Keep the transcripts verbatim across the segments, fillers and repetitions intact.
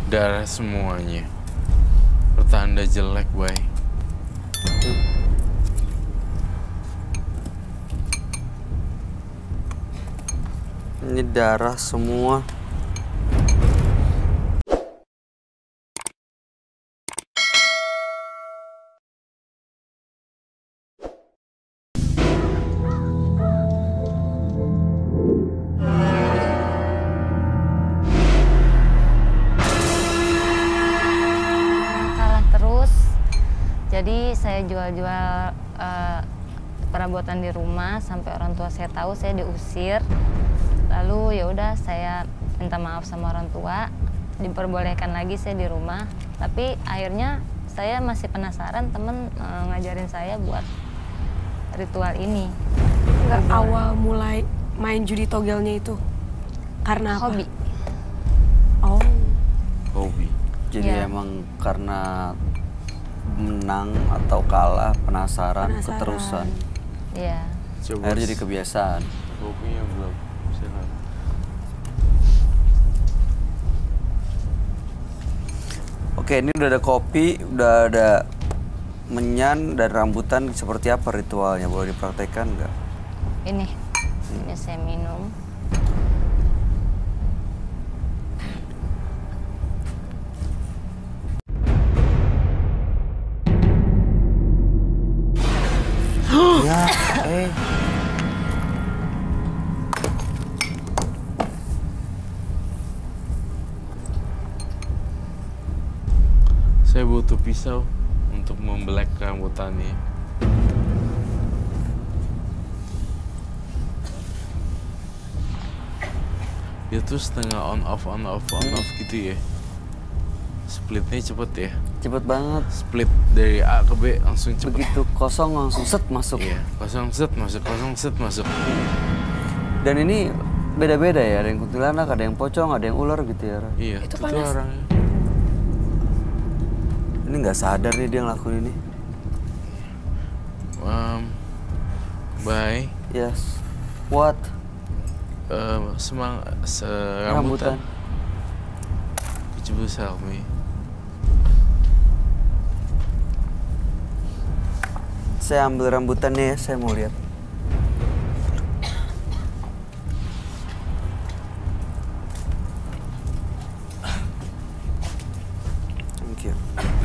Darah semuanya. Pertanda jelek, Bay. Ini darah semua. Kalah terus, jadi saya jual-jual uh, perabotan di rumah sampai orang tua saya tahu, saya diusir. Lalu ya udah saya minta maaf sama orang tua, diperbolehkan lagi saya di rumah. Tapi akhirnya saya masih penasaran, temen e, ngajarin saya buat ritual ini. Enggak, awal mulai main judi togelnya itu karena apa? Hobi. Oh. Hobi. Jadi Ya. emang karena menang atau kalah, penasaran, Penasaran. keterusan. Iya. Coba Akhirnya jadi kebiasaan. kopinya belum. Silakan. Oke, ini udah ada kopi, udah ada menyan dan rambutan. Seperti apa ritualnya? Boleh dipraktekkan nggak? Ini, ini saya minum. Ya, eh. Saya butuh pisau untuk membelek rambutannya. Dia tuh setengah on off on off on off gitu ya. Splitnya cepet ya. Cepet banget. Split dari A ke B langsung cepet. Begitu kosong langsung set masuk. Iya, kosong set masuk, kosong set masuk. Dan ini beda-beda ya, ada yang kuntilanak, ada yang pocong, ada yang ular gitu ya. Ra? Iya, Itu itu, tuh panas. orangnya. Ini nggak sadar nih dia ngelakuin ini. Um, bye. Yes. What? Um, semang se Rambutan. rambutan. Could you please help me? Saya ambil rambutannya ya, saya mau lihat. Thank you.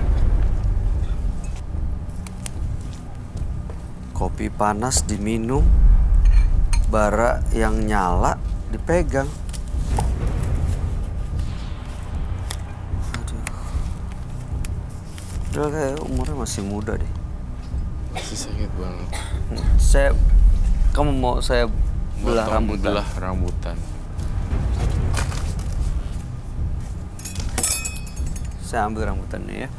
Kopi panas diminum, bara yang nyala dipegang. Aduh. Udah kayak umurnya masih muda deh. Masih sakit banget. Saya, kamu mau saya belah Potong rambutan? Belah rambutan. Saya ambil rambutannya ya.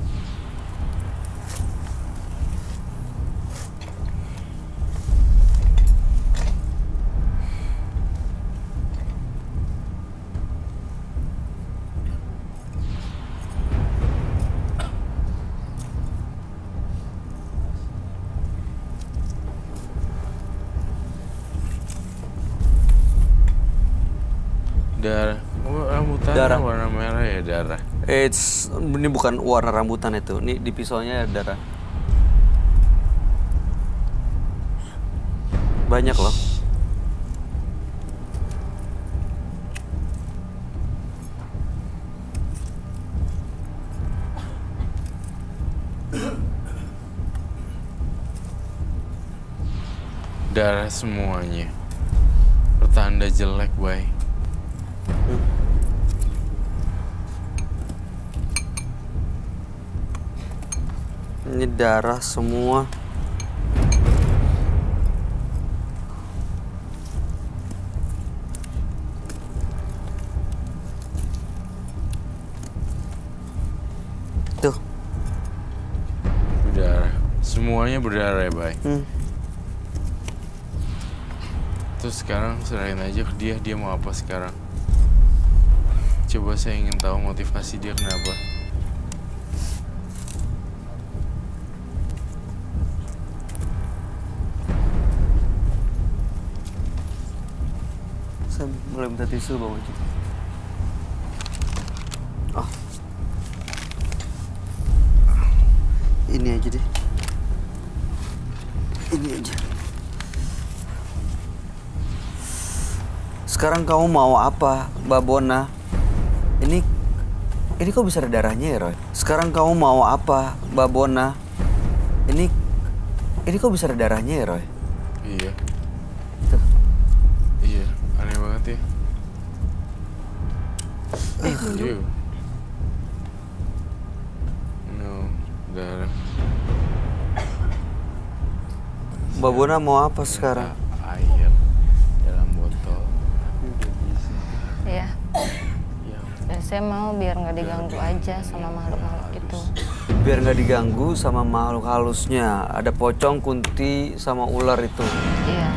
Darah. Oh, rambutan Darah. warna merah ya, darah. It's, ini bukan warna rambutan itu. Ini di pisaunya ada darah. Banyak loh. Darah semuanya. Pertanda jelek, Bay. Ini darah semua. Tuh. Berdarah. Semuanya berdarah ya, Bay. Hmm. Terus sekarang serahin aja ke dia, dia mau apa sekarang? Coba saya ingin tahu motivasi dia kenapa. Saya boleh minta tisu, Bang Oji? Oh, Ini aja deh. Ini aja. Sekarang kamu mau apa, Mbak Bona? Ini, ini kok bisa ada darahnya ya, Roy? Sekarang kamu mau apa, Mbak Bona? Ini, ini kok bisa ada darahnya ya, Roy? Iya. Tuh. Iya, aneh banget ya. Eh, Iya. No, darah. Mbak Bona mau apa sekarang? Air dalam botol. Iya. Ya, Ya, saya mau biar nggak diganggu aja sama makhluk-makhluk itu. Biar nggak diganggu sama makhluk halusnya. Ada pocong, kunti, sama ular itu. Iya.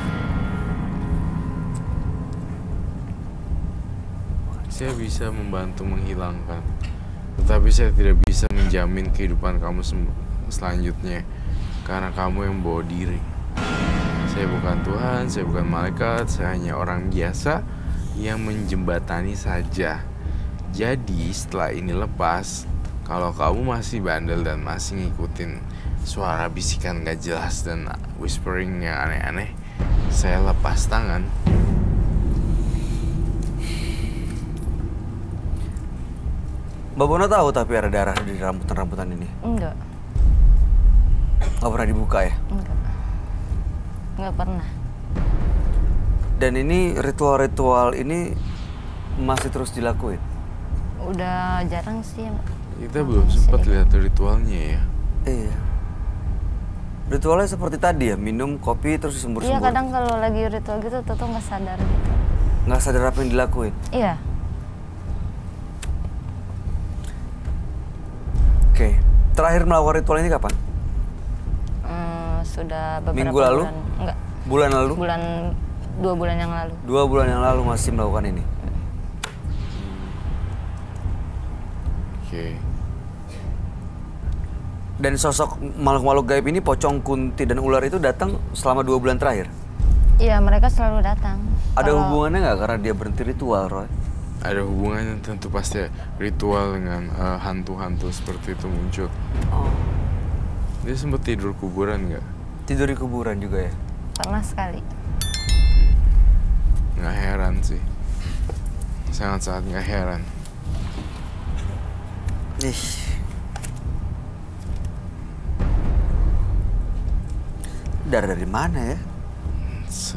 saya bisa membantu menghilangkan, tetapi saya tidak bisa menjamin kehidupan kamu sem- selanjutnya, karena kamu yang bawa diri. Saya bukan Tuhan, saya bukan malaikat, saya hanya orang biasa yang menjembatani saja. Jadi setelah ini lepas, kalau kamu masih bandel dan masih ngikutin suara bisikan gak jelas dan whispering yang aneh-aneh, saya lepas tangan. Mbak Bona tahu tapi ada darah di rambutan-rambutan ini? Enggak. Nggak pernah dibuka ya? Enggak. Enggak pernah. Dan ini ritual-ritual ini masih terus dilakuin? Udah jarang sih. Kita belum sempat lihat ritualnya ya. Iya. Ritualnya seperti tadi ya, minum kopi terus disembur-sembur. Iya, kadang kalau lagi ritual gitu Toto nggak sadar gitu. Nggak sadar apa yang dilakuin? Iya. Oke. Terakhir melakukan ritual ini kapan? Hmm, sudah beberapa Minggu lalu? bulan. Enggak. Bulan lalu? Bulan dua bulan yang lalu. Dua bulan yang lalu masih melakukan ini? Oke. Dan sosok makhluk-makhluk gaib ini, pocong, kunti, dan ular itu datang selama dua bulan terakhir? Iya, mereka selalu datang. Ada Kalau- hubungannya nggak karena dia berhenti ritual, Roy? Ada hubungannya tentu pasti ritual dengan eh, hantu-hantu seperti itu muncul. Oh. Dia sempat tidur kuburan nggak? Tidur di kuburan juga ya? Pernah sekali. Nggak heran sih. Sangat-sangat nggak heran. Ih. Darah dari mana ya? Se-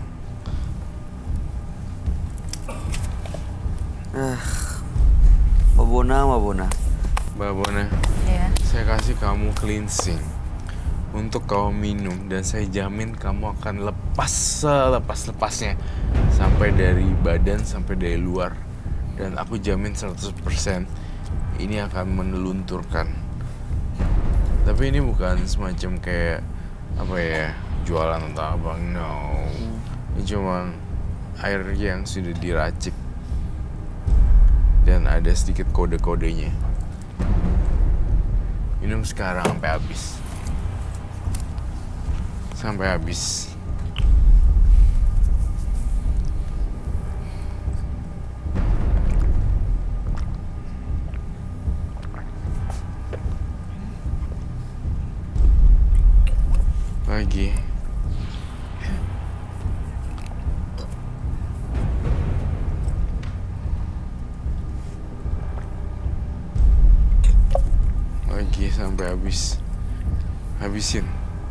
Ah, Mbak Bona, Mbak Bona. Mbak Bona, Iya. saya kasih kamu cleansing untuk kamu minum dan saya jamin kamu akan lepas selepas-lepasnya sampai dari badan sampai dari luar, dan aku jamin seratus persen ini akan menelunturkan. Tapi ini bukan semacam kayak apa ya, jualan atau apa, no. Ini cuma air yang sudah diracik dan ada sedikit kode-kodenya. Minum sekarang sampai habis. Sampai habis. Lagi. Lagi sampai habis. Habisin.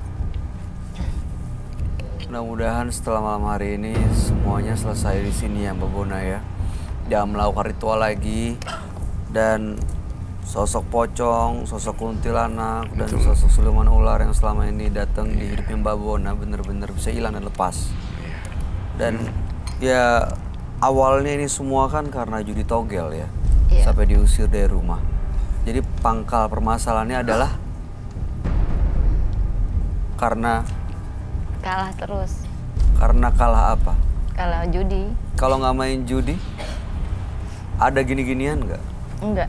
Mudah-mudahan setelah malam hari ini semuanya selesai di sini ya, Mbak Bona ya. Jangan melakukan ritual lagi, dan sosok pocong, sosok kuntilanak, dan Betul. sosok siluman ular yang selama ini datang di hidupnya Mbak Bona bener-bener bisa hilang dan lepas. Iya. Dan ya awalnya ini semua kan karena judi togel ya, Iya. sampai diusir dari rumah. Jadi pangkal permasalahannya adalah karena Kalah terus. karena kalah apa? Kalah judi. Kalau nggak main judi, ada gini-ginian nggak? Enggak.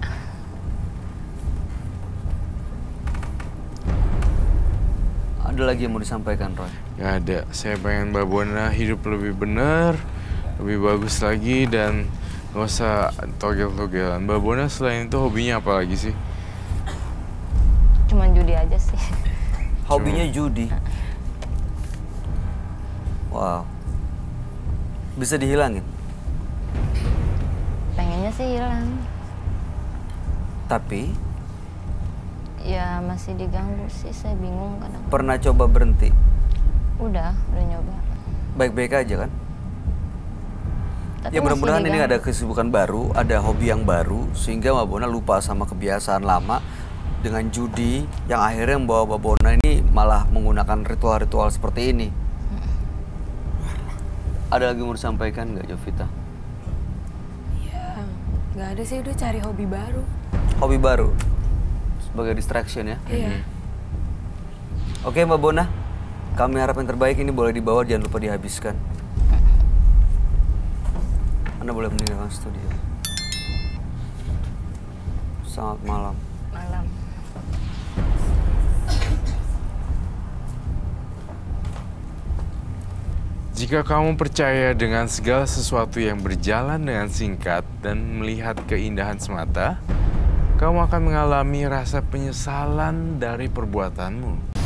Ada lagi yang mau disampaikan, Roy? Gak ada. Saya pengen Mbak Bona hidup lebih benar, lebih bagus lagi, dan gak usah togel-togelan. Mbak Bona selain itu hobinya apa lagi sih? Cuman judi judi aja sih. Hobinya judi. Wow. Bisa dihilangin? Pengennya sih hilang. Tapi Ya masih diganggu sih, saya bingung kadang. pernah coba berhenti? Udah, udah nyoba. Baik-baik aja kan? Tapi Ya masih mudah-mudahan ini diganggu. ada kesibukan baru, ada hobi yang baru, sehingga Mbak Bona lupa sama kebiasaan lama dengan judi yang akhirnya membawa Mbak Bona ini malah menggunakan ritual-ritual seperti ini. Ada lagi mau disampaikan nggak, Jovita? Ya, nggak ada sih, udah cari hobi baru. Hobi baru sebagai distraction ya. Iya. Oke Mbak Bona, kami harap yang terbaik ini boleh dibawa, jangan lupa dihabiskan. Anda boleh meninggalkan studio. Selamat malam. Malam. Jika kamu percaya dengan segala sesuatu yang berjalan dengan singkat dan melihat keindahan semata, kamu akan mengalami rasa penyesalan dari perbuatanmu.